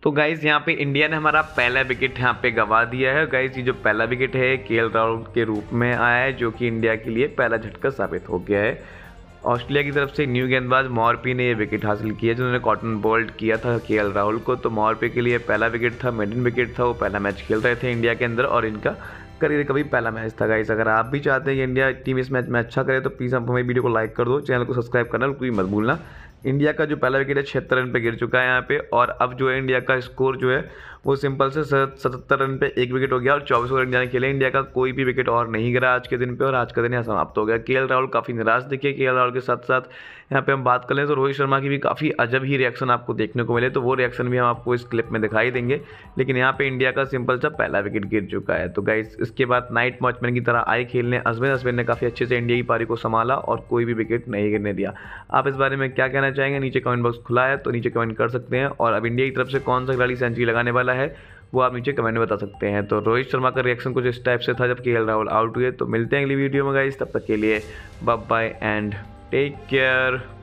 तो गाइस यहाँ पे इंडिया ने हमारा पहला विकेट यहाँ पे गंवा दिया है। गाइस ये जो पहला विकेट है केएल राहुल के रूप में आया है, जो कि इंडिया के लिए पहला झटका साबित हो गया है। ऑस्ट्रेलिया की तरफ से न्यू गेंदबाज मॉरपी ने ये विकेट हासिल किया, जिन्होंने कॉटन बोल्ड किया था केएल राहुल को। तो मॉरपी के लिए पहला विकेट था, मेडन विकेट था, वो पहला मैच खेल रहे थे इंडिया के अंदर और इनका करियर का भी पहला मैच था। गाइस अगर आप भी चाहते हैं कि इंडिया टीम इस मैच में अच्छा करे तो प्लीज़ आप हमारी वीडियो को लाइक कर दो, चैनल को सब्सक्राइब करना कोई मत भूलना। इंडिया का जो पहला विकेट है 76 रन पे गिर चुका है यहाँ पे, और अब जो है इंडिया का स्कोर जो है वो सिंपल से 77 रन पे एक विकेट हो गया और 24 ओवर इंडिया ने खेले। इंडिया का कोई भी विकेट और नहीं गिरा आज के दिन पे और आज का दिन यहाँ समाप्त हो गया। केएल राहुल काफ़ी निराश दिखे। केएल राहुल के साथ साथ यहाँ पे हम बात कर लें तो रोहित शर्मा की भी काफ़ी अजब ही रिएक्शन आपको देखने को मिले, तो वो रिएक्शन भी हम आपको इस क्लिप में दिखाई देंगे। लेकिन यहाँ पे इंडिया का सिंपल सा पहला विकेट गिर चुका है। तो गाइस इसके बाद नाइट वॉचमैन की तरह आए खेलने अजमेर ने काफ़ी अच्छे से इंडिया की पारी को संभाला और कोई भी विकेट नहीं गिरने दिया। आप इस बारे में क्या कहना चाहेंगे? नीचे कमेंट बॉक्स खुला है तो नीचे कमेंट कर सकते हैं। और अब इंडिया की तरफ से कौन सा खिलाड़ी सेंचुरी लगाने वाला है वो आप नीचे कमेंट में बता सकते हैं। तो रोहित शर्मा का रिएक्शन कुछ इस टाइप से था जब केएल राहुल आउट हुए। तो मिलते हैं अगली वीडियो में गाइस, तब तक के लिए bye bye and take care.